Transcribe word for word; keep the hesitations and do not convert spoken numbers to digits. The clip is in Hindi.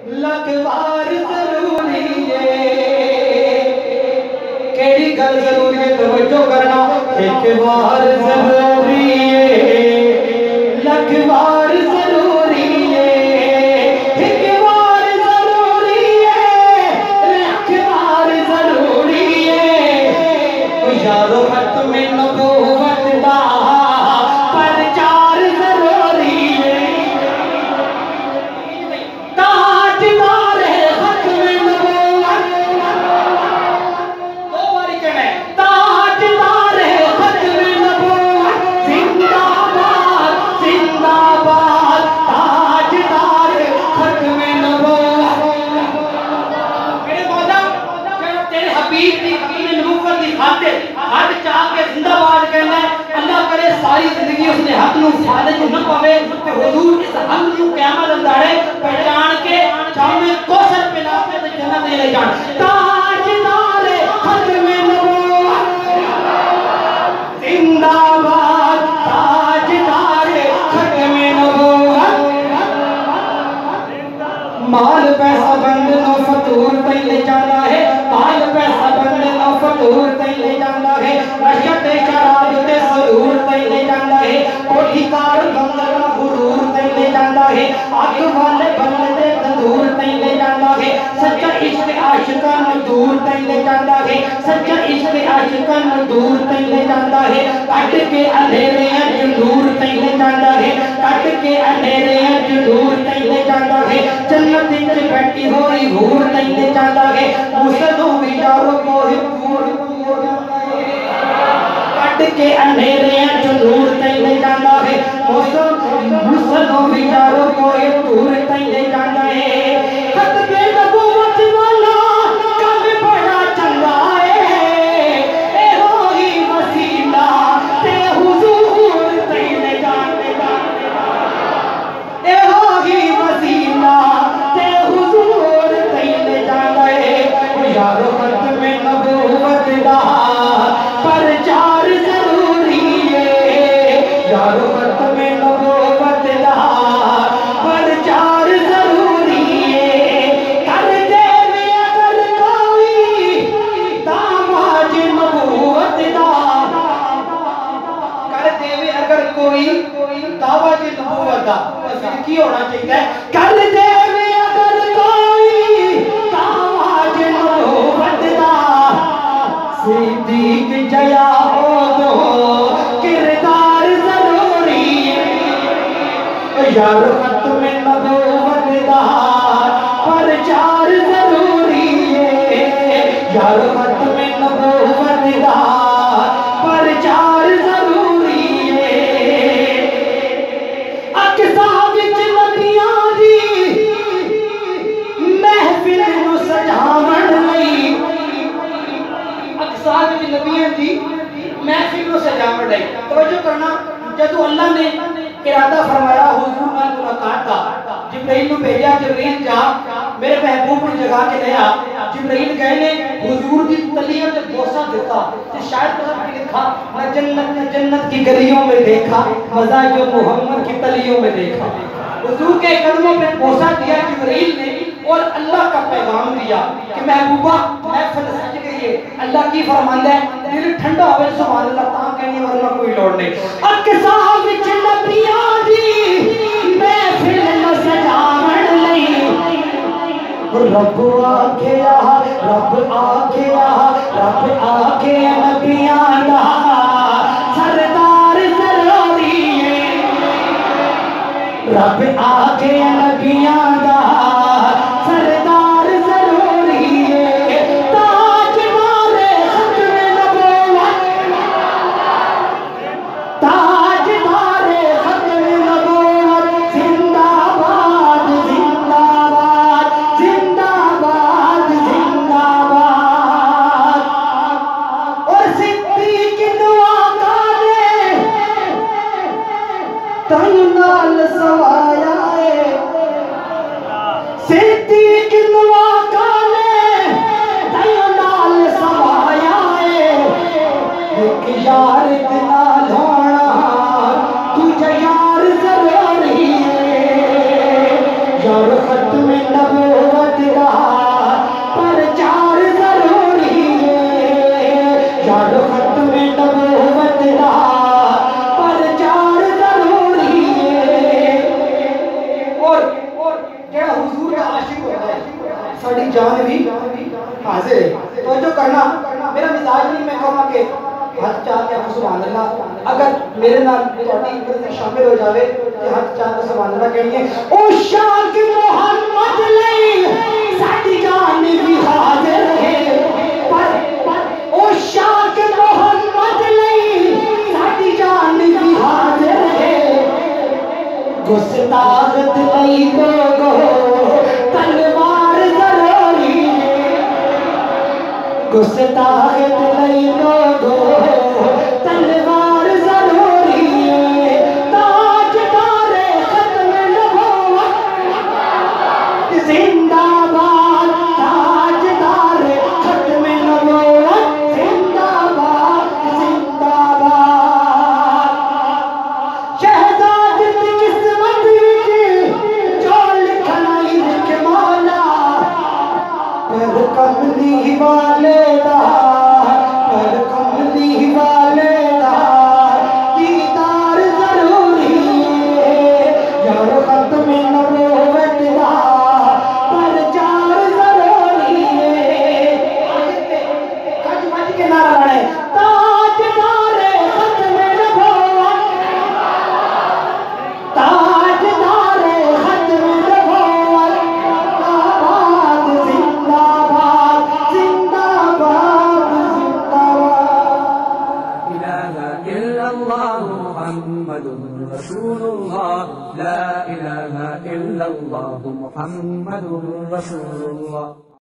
लखवार जरूरी है। केड़ी गल जरूरी है तवज्जो करना। एक बार जरूरी है, लखवार जरूरी है, एक बार जरूरी है, लखवार जरूरी है। यारो हथ में नबूवत दा प्रचार जरूरी है। ताजदार है हथ में नबूवत, दो बारी कहना है, ताजदार है हथ में नबूवत, जिंदाबाद जिंदाबाद, ताजदार है हथ में नबूवत। मेरे मौला जब तेरे हबीब की हकीम नबूवत की खातिर हद चाह के जिंदाबाद कहना है। अल्लाह करे सारी जिंदगी उसने हक नूं फायदे च न पावे ते हुजूर इस हक नूं क़यामत अंदाड़े पहचान के जामे कौसर पिला के ते जन्नत ले जान। ताजदार हक में नबूवत जिंदाबाद, ताजदार हक में नबूवत। माल पैसा बंद नो फतूर तई ले जाना है, माल पैसा बंद नो फतूर तई ले जाना है, नशा ते शराब ते सुरूर तई ले जाना है, कोठी कार बंगला गुरूर तई ले जाना है, अग वाले बंदे तंदूर तई ले जाना है, सच्चा इश्क आशिकां नूं दूर तई ले जाना है, सच्चा इश्क आशिकां नूं दूर तई ले जाना है, कट के अंधेरियां च नूर तई ले जाना है, कट के अंधेरियां च नूर तई ले जाना है, जन्नत विच बैठी होई हूर तई ले जाना है, मुसलों भी यारो कोई दूर दूर जाना है, कट के अंधेरियां च नूर तई ले जाना है, मुसलों भी यारो कोई दूर तई ले जाना है। खत्मे नबूवत वाला कम बड़ा चंगा है, ए होई वसीला ते हुजूर तई ले जाना, ए होई वसीला ते हुजूर तई ले जाना है। यारो खत्मे नबूवत दा प्रचार जरूरी है, यारो खत्मे नबूवत दा प्रचार जरूरी है। कर देवे अगर कोई दामाद नबूवत दा, कर देवे अगर कोई दावा जी नबूवत दा, फिर की होना चाहिए? कर देवे अगर कोई दावा जी नबूवत दा, सिद्दीक जया हो दो किरदार जरूरी है। यारो खत्मे नबूवत दा प्रचार जरूरी है, यारो खत्मे नबूवत दा प्रचार जरूरी है। अक्सा विच नबियां दी महफिल नूं सजावण लई, अक्सा विच नबियां दी महफिल नूं सजावण लई तवज्जो करना। जदों अल्लाह ने इरादा फरमाया हुजूर नाल मुलाकात दा, जिब्राइल नूं भेजा, जिब्राइल जा मेरे महबूब नूं जगा के ले आ। जिब्राइल गए ने हुजूर दी तलियों ते बोसा देता ते शायद पता नहीं लिखा, मैं जन्नत जन्नत की गलियों में देखा मजा जो मोहम्मद की तलियों में देखा। हुजूर के कदमों पे बोसा दिया जिब्राइल ने और अल्लाह का पैगाम दिया कि महबूबा महफिल सज गई है। अल्लाह की फरमांदा है दिल ठंडा होवे सुभान अल्लाह ता कहनी, वरना कोई लोड़ नहीं। अक्सा विच नबियां दी महफिल न सजावण लई, रब आखिया रब आखिया रब आखिया नबियां दा सरदार जरूरी है, रब आखिया नबियां दा सरदार जरूरी है। ताजदार हक में नबूवत, ताजदार हक में नबूवत, जिंदाबाद जिंदाबाद जिंदाबाद जिंदाबाद। और सिद्दीक दुआ करे तन नाल सवाया है, सिद्दीक दुआ करे तन नाल सवाया है। एक यार दे नाल होना तुझे यार जरूरी है, यार खत्मे नबूवत जान भी हाजिर है। तो जो करना मेरा मिजाज नहीं, मैं कहूँगा कि हज चाह के आप सुभान अल्लाह, अगर मेरे नाल थोड़ी इबादत में शामिल हो जावे तो हज चाह के सुभान अल्लाह कहनी है। ओ शाक मोहम्मद लई साडी जान भी हाजिर है, पर ओ शाक मोहम्मद लई साडी जान भी हाजिर है। गुस्ताखत लई लोगो तलवार जरूरी है, गुस्ताखत लई लोगो तलवार जरूरी है। ताजदारे खत्म नबूवत जिंदाबाद, ताजदारे खत्म नबूवत जिंदाबाद जिंदाबाद। शहजाद दी किस्मत विच जो लिखना ही लिख मौला, पर कमली वाले दा, पर कमली वाले दा दीदार जरूरी है। यार खत्म नबूवत दा प्रचार जरूरी है। कज बज के नारा है, ताजदारे खत्म नबूवत, ताजदारे खत्म नबूवत जिंदाबाद जिंदाबाद जिंदाबाद जिंदाबाद। इलाहा इल्लल्लाह मुहम्मदुर रसूलुल्लाह, ला इलाहा इल्लल्लाह मुहम्मदुर रसूलुल्लाह।